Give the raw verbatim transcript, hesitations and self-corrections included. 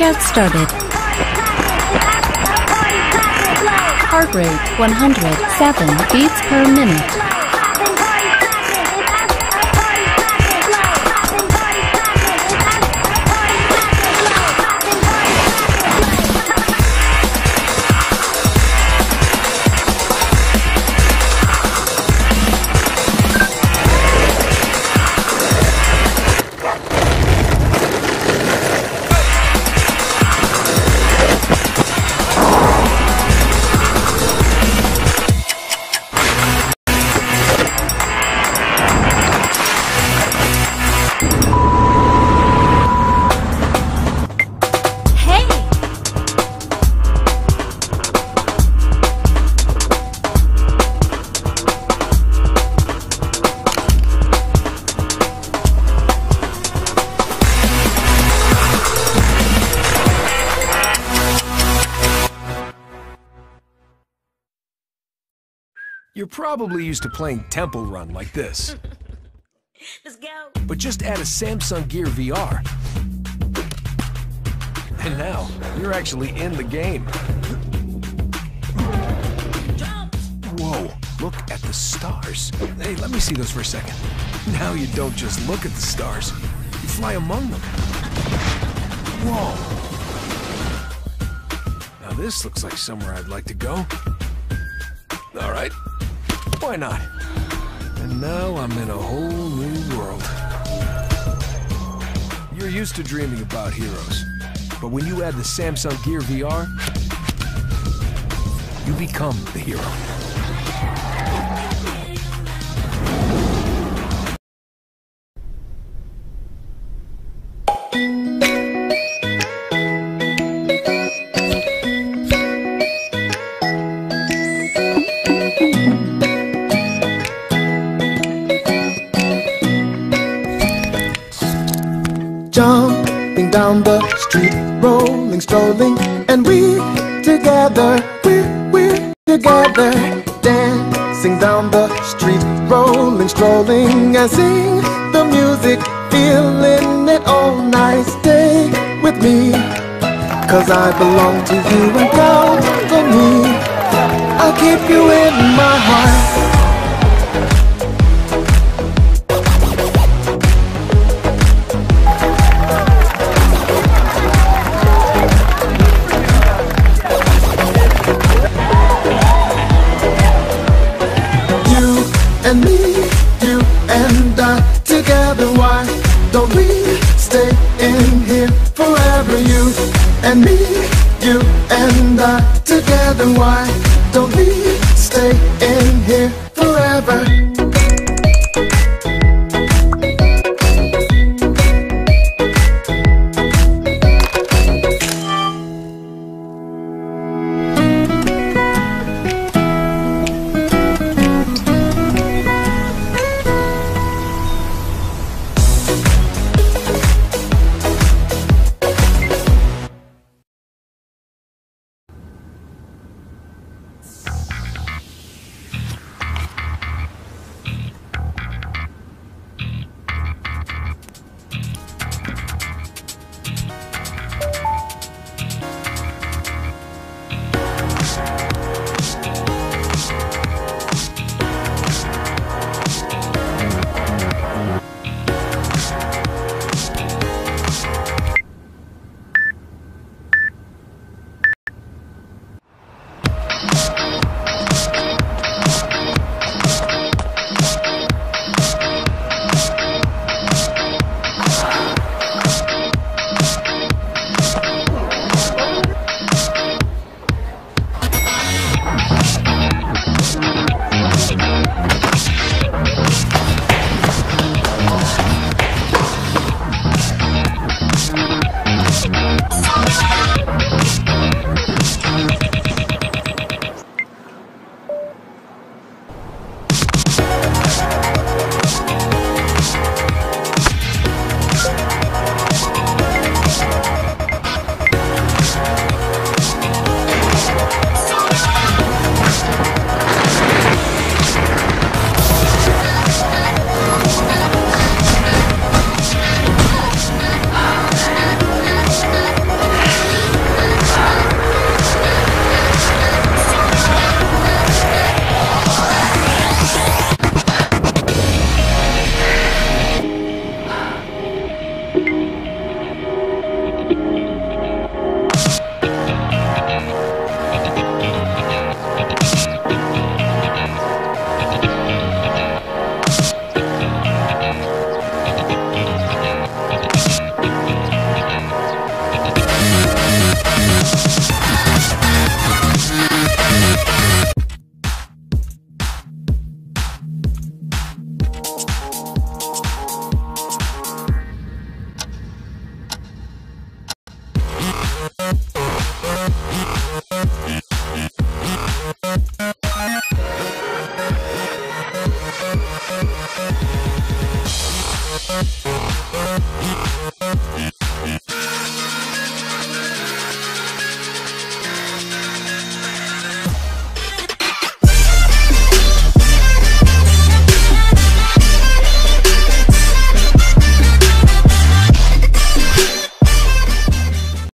Workout started. Heart rate one hundred seven beats per minute. You're probably used to playing Temple Run like this. Let's go. But just add a Samsung Gear V R. And now, you're actually in the game. Jump. Whoa, look at the stars. Hey, let me see those for a second. Now you don't just look at the stars, you fly among them. Whoa. Now this looks like somewhere I'd like to go. All right. Why not? And now I'm in a whole new world. You're used to dreaming about heroes, but when you add the Samsung Gear V R, you become the hero. Jumping down the street, rolling, strolling, and we together, we, we together, dancing down the street, rolling, strolling, and sing the music, feeling it all night. Stay with me, cause I belong to you and count on me. I'll keep you in my heart. And me, you and I, together, why don't we stay in here forever? You and me, you and I, together, why don't we stay in here forever? Bye.